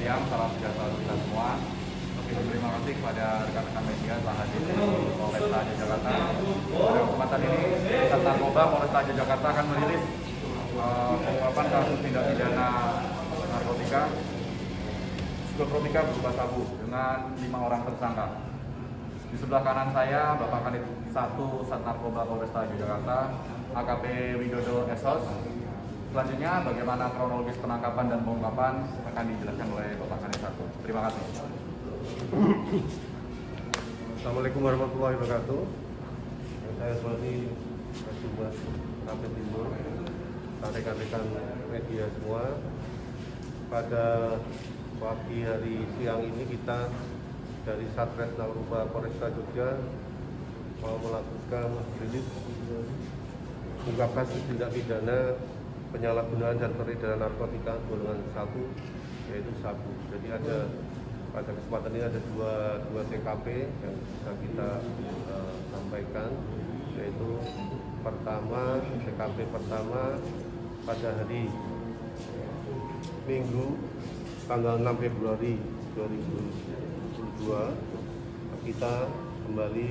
siang, salam sejahtera untuk kita semua. Terima kasih kepada rekan-rekan media telah hadir di Polresta Jakarta. Pada kesempatan ini, Sat Narkoba Polresta Jakarta akan merilis pengungkapan kasus tindak pidana narkotika, psikotronika berupa sabu dengan 5 orang tersangka. Di sebelah kanan saya, Bapak Kanit 1 Sat Narkoba Polresta Jakarta, AKP Widodo Esos. Selanjutnya, bagaimana kronologis penangkapan dan pengungkapan akan dijelaskan oleh Bapak Kanit 1. Terima kasih. Assalamualaikum warahmatullahi wabarakatuh. Saya sebagai Kasubag Kabupaten Timur, rekan-rekan media semua. Pada pagi hari siang ini kita dari Satres Narkoba Polresta Jogja mau melakukan rilis ungkap kasus tindak pidana penyalahgunaan dan peredaran narkotika golongan 1, yaitu sabu. Jadi pada kesempatan ini ada dua TKP yang bisa kita sampaikan, yaitu TKP pertama pada hari Minggu tanggal 6 Februari 2022 kita kembali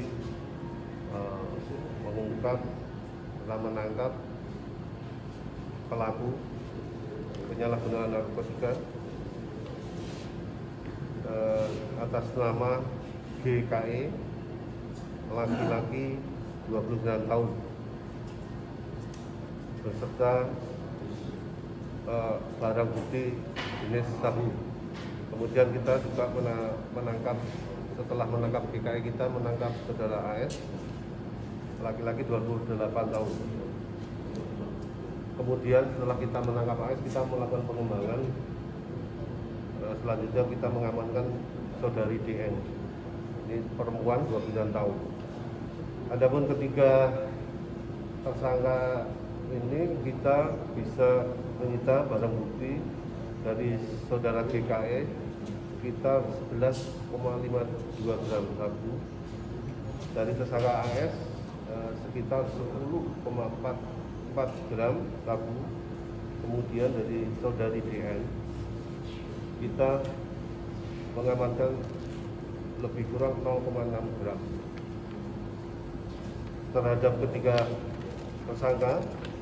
mengungkap telah menangkap pelaku penyalahgunaan narkotika atas nama GKE, laki-laki 29 tahun, beserta barang bukti jenis sabu. Kemudian kita juga setelah menangkap GKE, kita menangkap saudara AS, laki-laki 28 tahun. Kemudian setelah kita menangkap AS, kita melakukan pengembangan. Selanjutnya kita mengamankan saudari DN, ini perempuan 29 tahun. Adapun ketiga tersangka ini kita bisa menyita barang bukti dari saudara GKE sekitar 11,52 gram sabu, dari tersangka AS sekitar 10,44 gram sabu, kemudian dari saudari DN kita mengamankan lebih kurang 0,6 gram. Terhadap ketiga tersangka,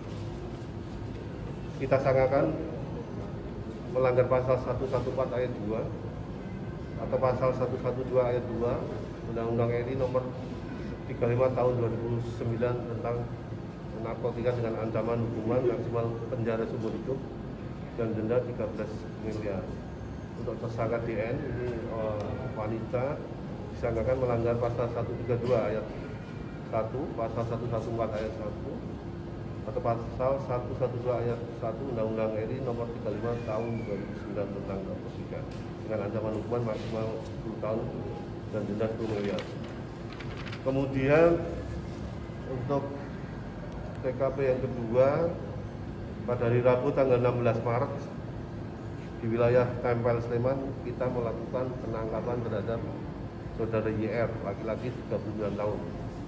kita sangkakan melanggar pasal 114 ayat 2 atau pasal 112 ayat 2 Undang-Undang RI nomor 35 tahun 2009 tentang narkotika dengan ancaman hukuman maksimal penjara seumur hidup dan denda 13 miliar. Untuk tersangka DN ini wanita disangkakan melanggar pasal 132 ayat 1, pasal 114 ayat 1 atau pasal 112 ayat 1 Undang-Undang RI nomor 35 tahun 2009 tentang narkotika dengan ancaman hukuman maksimal 10 tahun dan denda 10 miliar. Kemudian untuk TKP yang kedua, pada hari Rabu tanggal 16 Maret di wilayah Tempel Sleman, kita melakukan penangkapan terhadap saudara YR, laki-laki 39 tahun.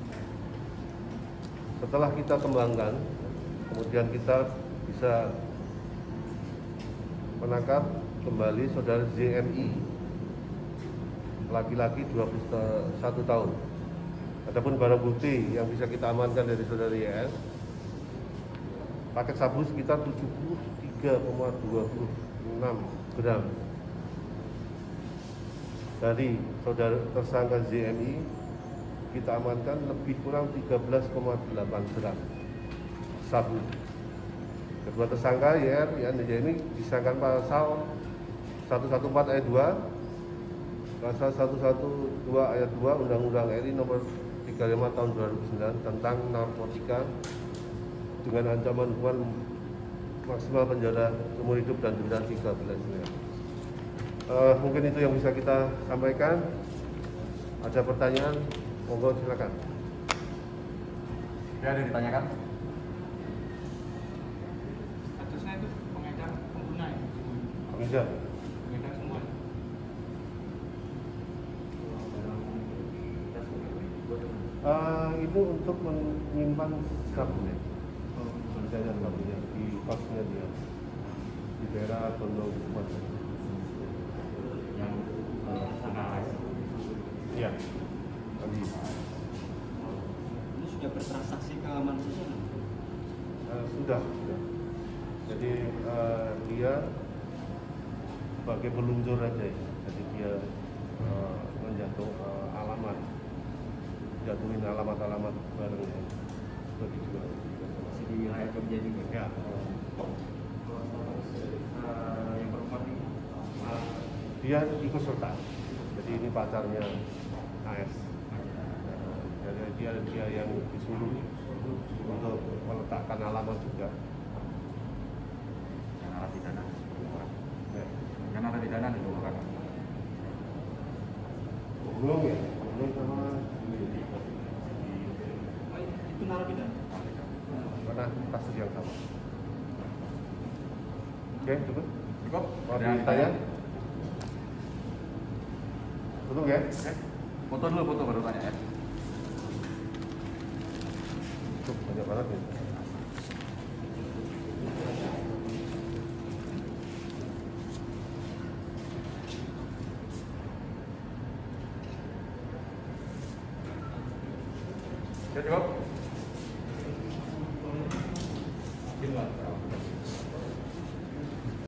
Setelah kita kembangkan, kemudian kita bisa menangkap kembali saudara ZMI, laki-laki 21 tahun. Adapun barang bukti yang bisa kita amankan dari saudara YR, paket sabu sekitar 73,26 gram. Dari saudara tersangka ZMI kita amankan lebih kurang 13,8 gram sabu. Kedua tersangka YR dan ZMI disangkakan pasal 114 ayat 2, pasal 112 ayat 2 Undang-Undang RI nomor 35 tahun 2009 tentang narkotika dengan ancaman hukuman maksimal penjara seumur hidup dan denda 13 miliar. Mungkin itu yang bisa kita sampaikan. Ada pertanyaan? Monggo silakan. Ya, ada ditanyakan? Statusnya itu pengedar pengguna ya? Pengedar. Pengedar semua. Itu untuk menyimpan sabu ya. Jajan sabunya di kosnya dia di daerah Pondok Mas. bertransaksi ke manusia? Sudah. Jadi dia sebagai peluncur aja ya. Jadi dia menjatuh alamat, jatuhin alamat-alamat barangnya untuk dijual. Masih di wilayah Jogja juga. Ya. Yang perempuan ini Dia ikut serta. Jadi ini pacarnya AS. Jadi dia yang disuruh untuk meletakkan alamat juga. Yang narapidana. Ya. Yang narapidana itu bukan. Belum ya? Belum sama itu narapidana. karena kasus yang sama. Oke, cukup. Cukup? Mau Ada yang ditanya? Tutup ya? Oke. Foto dulu, foto baru tanya ya. Cukup, banyak banget ya. Oke, cukup.